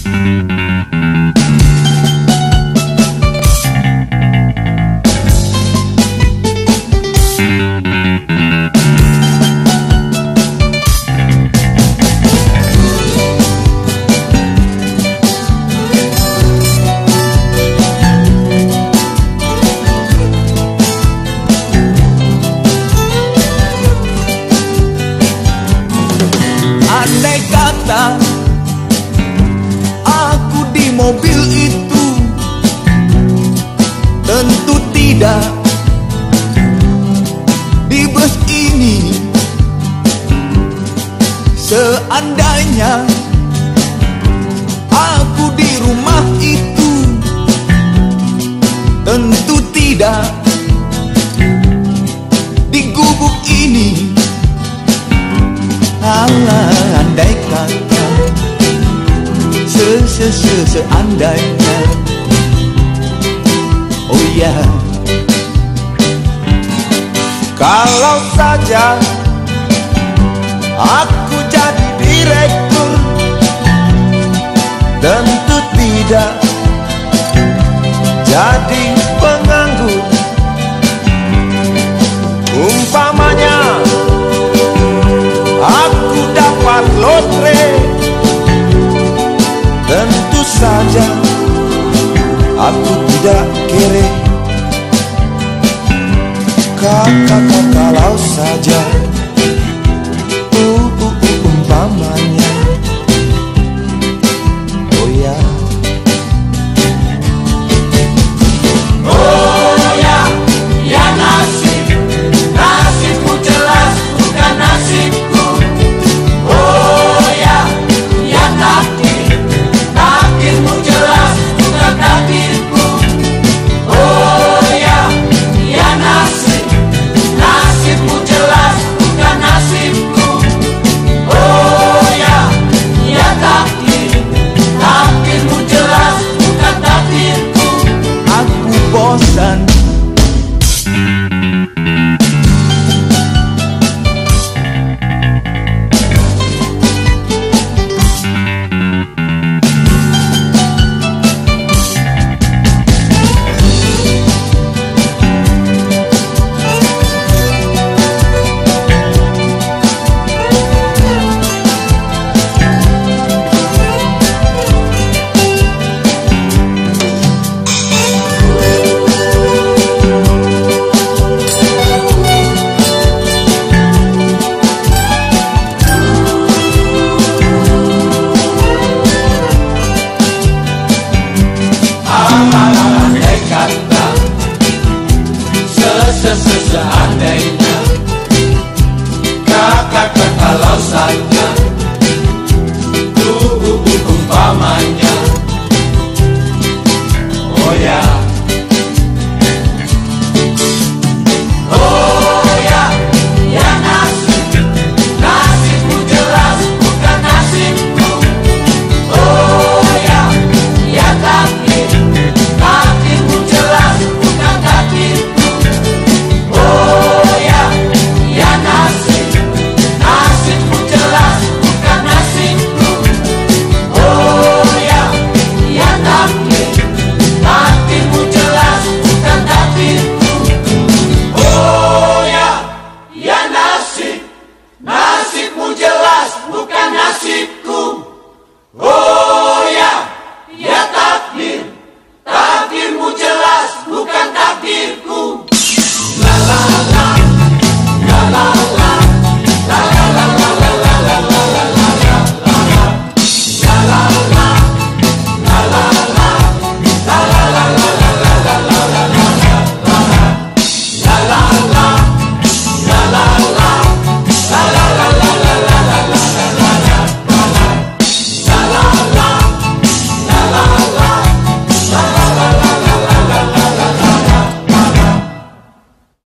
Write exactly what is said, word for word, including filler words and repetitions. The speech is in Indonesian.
Andai kata aku di mobil itu, tentu tidak di bus ini. Seandainya aku di rumah itu, tentu tidak di gubuk ini. Alah, andai kata, se se se seandainya. Oh ya, yeah. Kalau saja aku jadi direktur, tentu tidak jadi penganggur. Umpamanya aku dapat lotre, tentu saja aku tidak kere. Kakak kalau saja